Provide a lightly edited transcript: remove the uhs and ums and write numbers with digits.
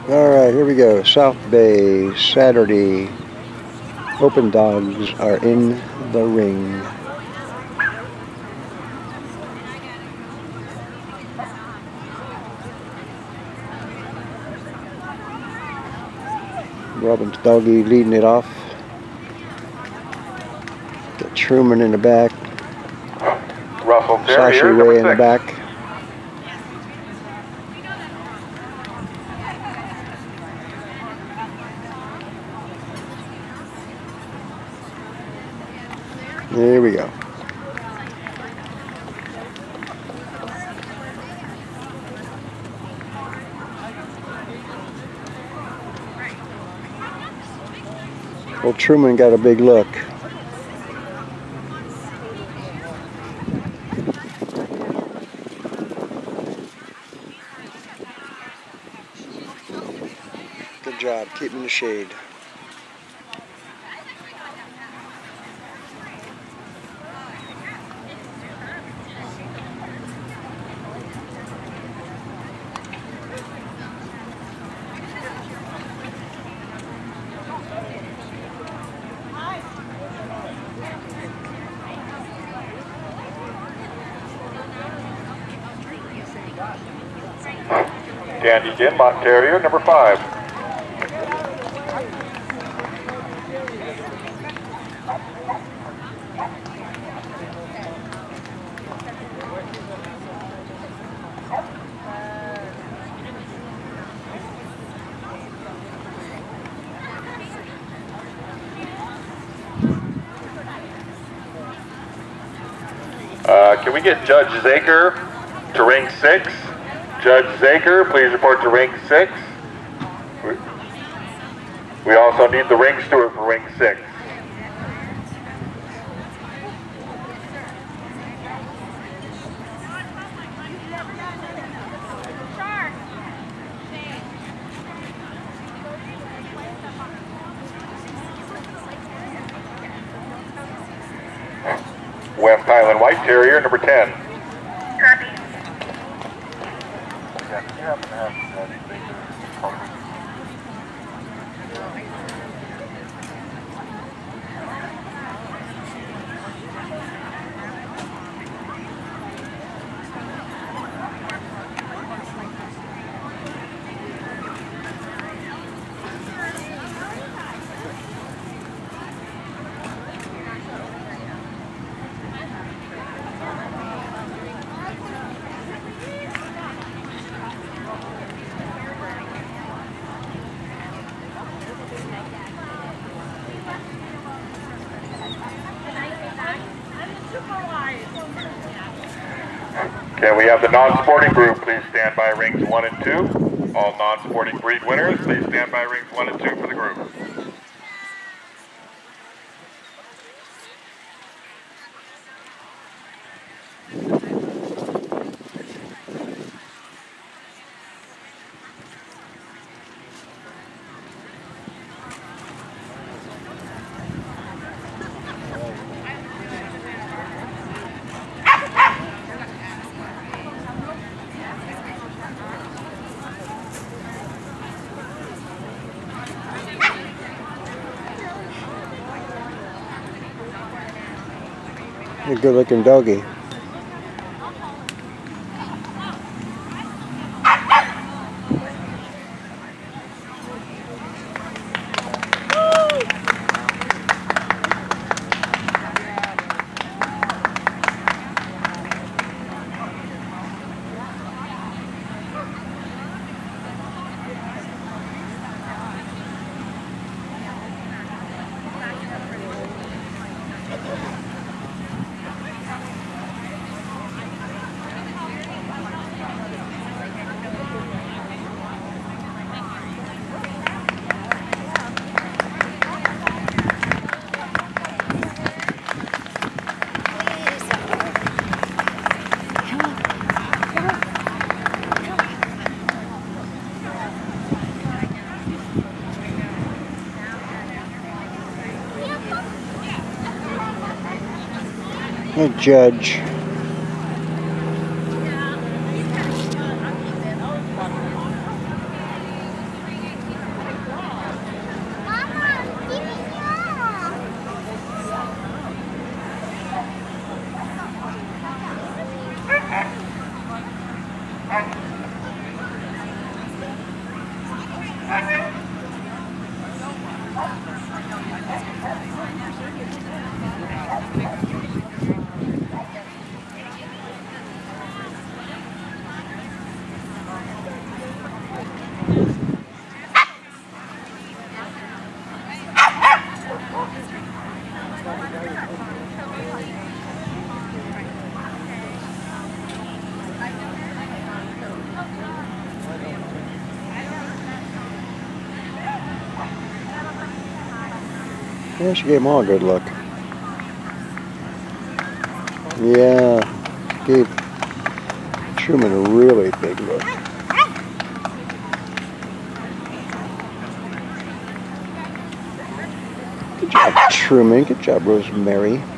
Alright, here we go. South Bay, Saturday. Open dogs are in the ring. Robin's doggy leading it off. Got Truman in the back. Russell Sashi Terrier, way in the back. There we go. Well, Truman got a big look. Good job keeping the shade. Dandy Dinmont Terrier, number 5. Can we get Judge Zaker to ring 6? Judge Zaker, please report to ring 6. We also need the ring steward for ring 6. West Highland White Terrier, number 10. Copy. Can we have the non-sporting group please stand by rings 1 and 2? All non-sporting breed winners, please stand by rings 1 and 2 for the group. A good looking doggy. A judge. Yeah, she gave them all a good look. Yeah, gave Truman a really big look. Good job, Truman. Good job, Rosemary.